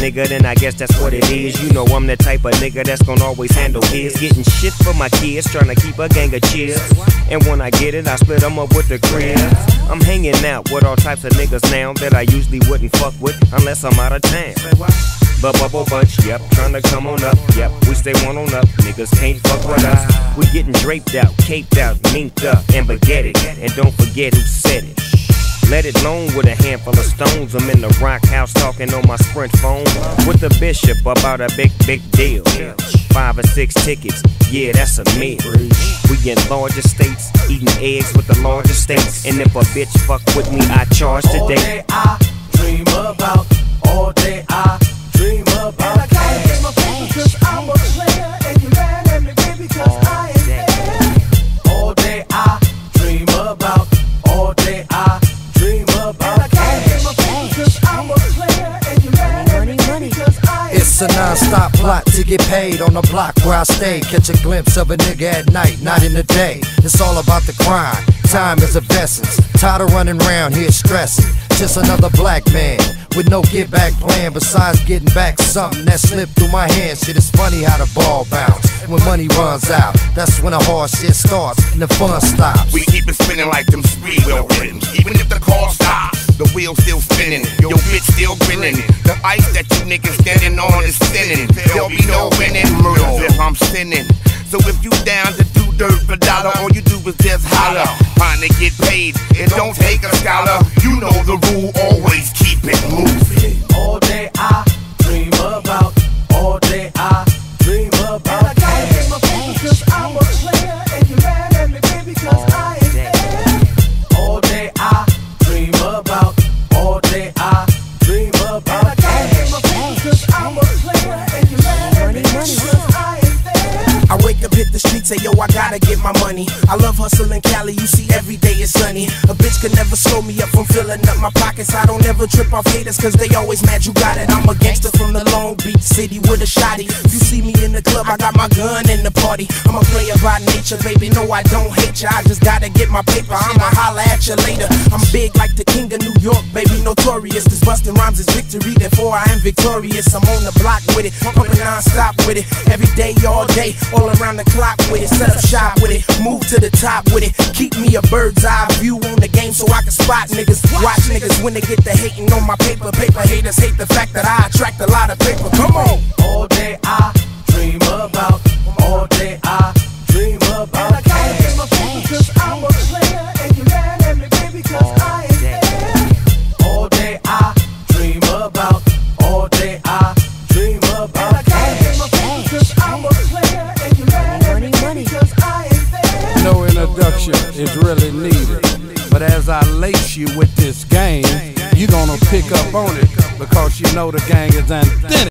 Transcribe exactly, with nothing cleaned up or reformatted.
nigga, then I guess that's what it is. You know I'm the type of nigga that's gonna always handle his. Getting shit for my kids, trying to keep a gang of cheers. And when I get it, I split them up with the crib. I'm hanging out with all types of niggas now that I usually wouldn't fuck with unless I'm out of town. But bubble bunch, yep, tryna come on up, yep, we stay one on up, niggas can't fuck with us. We getting draped out, caped out, minked up, and baguette, and don't forget who said it. Let it alone with a handful of stones. I'm in the rock house talking on my Sprint phone with the bishop about a big, big deal. Five or six tickets, yeah, that's a meal. We in large estates, eating eggs with the large estates. And if a bitch fuck with me, I charge today. All day I dream about, all day I dream about. And I gotta get my paper cause I'm a player. And you mad at me, baby, cause I ain't there. All day I dream about, all day I dream about. And I gotta get my paper cause I'm a player. And you mad at me, baby, cause I ain't there. It's a non-stop plot to get paid on the block where I stay. Catch a glimpse of a nigga at night, not in the day. It's all about the crime, time is of essence. Tired of running around here stressing. Just another black man with no get back plan besides getting back something that slipped through my hands. Shit, it's funny how the ball bounce when money runs out. That's when the hard shit starts and the fun stops. We keep it spinning like them speed wheel rims. Even if the car stops, the wheel's still spinning. Your bitch still grinning. The ice that you niggas standing on is thinning. There'll be no winning murders if I'm sinning. So if you down to do dirt for dollar, all you do is just holler. Trying to get paid, it don't take a scholar. You know the rule, always keep it moving. All day I dream about, all day I dream about. And I gotta get my paper cause I'm a player. And you mad at me, baby, cause I ain't there. All day I dream about, all day I dream about. And I gotta get my paper cause I'm a player. And you mad at me, baby, cause I ain't there. I wake up, hit the streets, say yo, I gotta get my money. I love hustling Cali, you see every day is sunny. A bitch could never slow me up from filling up my pockets. I don't ever trip off haters cause they always mad you got it. I'm a gangster from the Long Beach city with a shotty. If you see me in the club, I got my gun in the party. I'm a player by nature, baby, no I don't hate ya. I just gotta get my paper, I'ma holla at you later. I'm big like the king of New York, baby, notorious. This bustin' rhymes is victory, therefore I am victorious. I'm on the block with it, pumping non-stop with it. Every day, all day, all around the clock with it. Set up shop with it, move to the top with it. Keep me a bird's eye view on the game so I can spot niggas. Watch niggas when they get the hating on my paper. Paper haters hate the fact that I attract a lot of paper. Come on. All day I dream about, all day I dream about. And I gotta get my paper cause I'm a player. And you mad at me, baby, cause I ain't there. All day I dream about, all day I dream about. And I gotta get my paper cause I'm a player. And you mad at me, baby, cause I ain't there. No introduction is really needed. But as I lace you with this game, you gonna pick up on it because you know the gang is authentic.